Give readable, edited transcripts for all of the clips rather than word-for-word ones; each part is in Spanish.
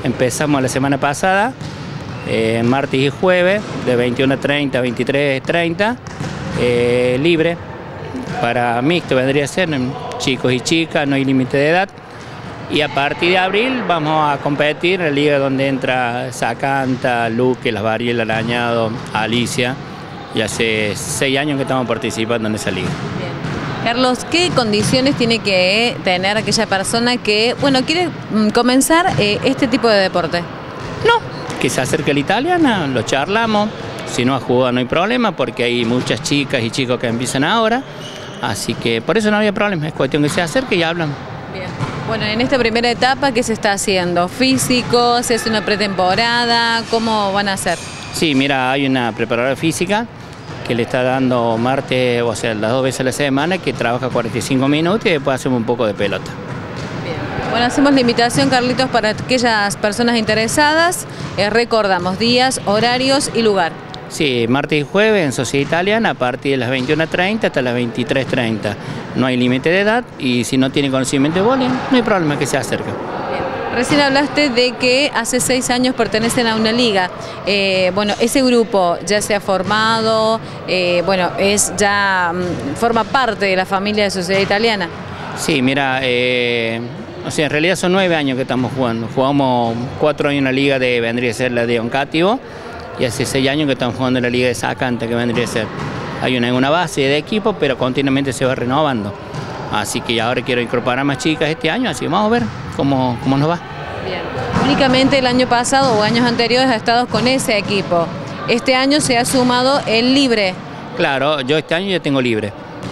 Empezamos la semana pasada, martes y jueves, de 21:30 a 23:30, libre. Para mixto vendría a ser chicos y chicas, no hay límite de edad. Y a partir de abril vamos a competir en la liga donde entra Zacanta, Luque, Las Varielas, Arañado, Alicia. Y hace 6 años que estamos participando en esa liga. Bien. Carlos, ¿qué condiciones tiene que tener aquella persona que, bueno, quiere comenzar este tipo de deporte? No, que se acerque a la italiana, lo charlamos. Si no ha jugado no hay problema porque hay muchas chicas y chicos que empiezan ahora. Así que por eso no había problema, es cuestión que se acerque y hablan. Bien. Bueno, en esta primera etapa, ¿qué se está haciendo? ¿Físico? ¿Se hace una pretemporada? ¿Cómo van a hacer? Sí, mira, hay una preparadora física que le está dando martes, o sea, las 2 veces a la semana, que trabaja 45 minutos y después hacemos un poco de pelota. Bien. Bueno, hacemos la invitación, Carlitos, para aquellas personas interesadas. Recordamos días, horarios y lugar. Sí, martes y jueves en Sociedad Italiana a partir de las 21:30 hasta las 23:30. No hay límite de edad y si no tiene conocimiento de bowling, no hay problema que se acerque. Recién hablaste de que hace 6 años pertenecen a una liga. Bueno, ese grupo ya se ha formado, bueno, forma parte de la familia de Sociedad Italiana. Sí, mira, o sea, en realidad son 9 años que estamos jugando. Jugamos 4 años en la liga de, vendría a ser la de Oncativo, y hace 6 años que estamos jugando en la liga de Zacanta, que vendría a ser. Hay una base de equipo, pero continuamente se va renovando. Así que ahora quiero incorporar más chicas este año, así que vamos a ver cómo nos va. Bien. Únicamente el año pasado o años anteriores ha estado con ese equipo. Este año se ha sumado el libre. Claro, yo este año ya tengo libre.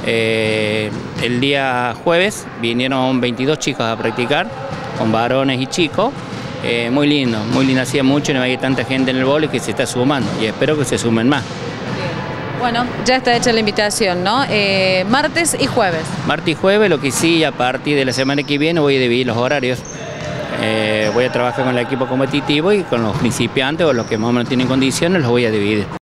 El día jueves vinieron 22 chicos a practicar, con varones y chicos. Muy lindo, hacía mucho y no había tanta gente en el vóley que se está sumando y espero que se sumen más. Bueno, ya está hecha la invitación, ¿no? Martes y jueves. Martes y jueves, lo que sí, a partir de la semana que viene voy a dividir los horarios. Voy a trabajar con el equipo competitivo y con los principiantes o los que más o menos tienen condiciones los voy a dividir.